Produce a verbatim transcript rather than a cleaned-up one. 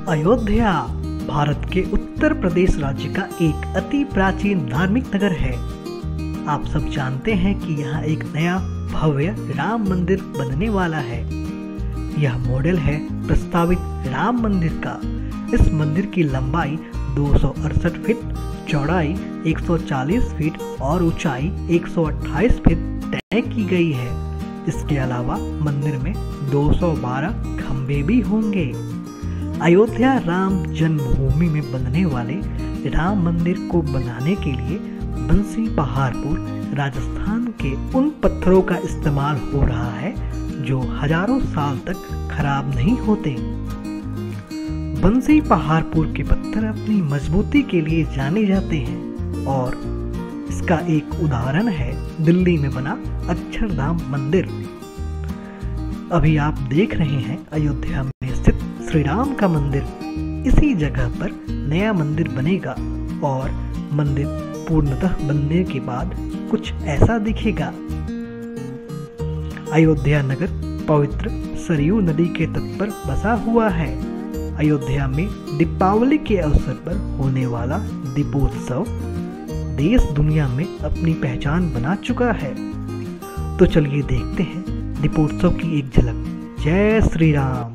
अयोध्या भारत के उत्तर प्रदेश राज्य का एक अति प्राचीन धार्मिक नगर है। आप सब जानते हैं कि यहाँ एक नया भव्य राम मंदिर बनने वाला है। यह मॉडल है प्रस्तावित राम मंदिर का। इस मंदिर की लंबाई दो सौ अड़सठ फीट, चौड़ाई एक सौ चालीस फीट और ऊंचाई एक सौ अट्ठाईस फीट तय की गई है। इसके अलावा मंदिर में दो सौ बारह खंभे भी होंगे। अयोध्या राम जन्मभूमि में बनने वाले राम मंदिर को बनाने के लिए बंसी पहाड़पुर राजस्थान के उन पत्थरों का इस्तेमाल हो रहा है जो हजारों साल तक खराब नहीं होते। बंसी पहाड़पुर के पत्थर अपनी मजबूती के लिए जाने जाते हैं और इसका एक उदाहरण है दिल्ली में बना अक्षरधाम मंदिर। अभी आप देख रहे हैं अयोध्या में स्थित श्री राम का मंदिर। इसी जगह पर नया मंदिर बनेगा और मंदिर पूर्णतः बनने के बाद कुछ ऐसा दिखेगा। अयोध्या नगर पवित्र सरयू नदी के तट पर बसा हुआ है। अयोध्या में दीपावली के अवसर पर होने वाला दीपोत्सव देश दुनिया में अपनी पहचान बना चुका है। तो चलिए देखते हैं दीपोत्सव की एक झलक। जय श्री राम।